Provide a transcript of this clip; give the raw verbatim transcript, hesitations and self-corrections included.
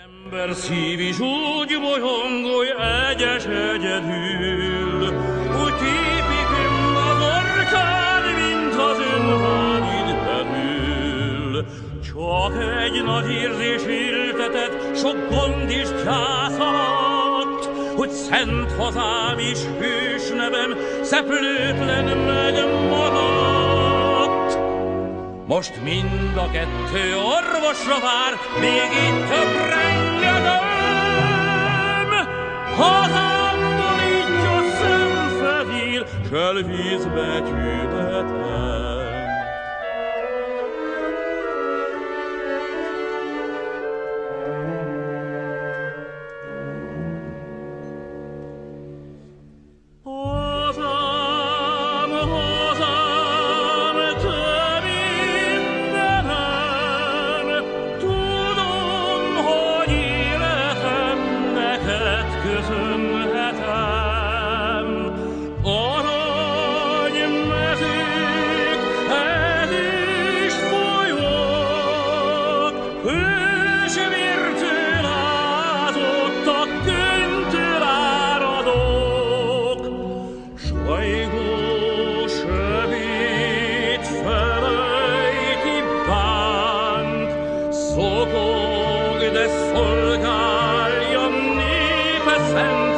Ember szív is úgy bolyongolj egyes egyedül, úgy tépik az orkád, mint az önvágyid belül. Csak egy nagy érzés éltetett sok gond is gyász alatt, hogy szent hazám és hős nevem szeplőtlen megmaradt. Most mind a kettő orvosra vár, még itt több rengeteg. Hazámból így a szemfehér, selvízbetyületem. Szokog, de szolgálja népe szent.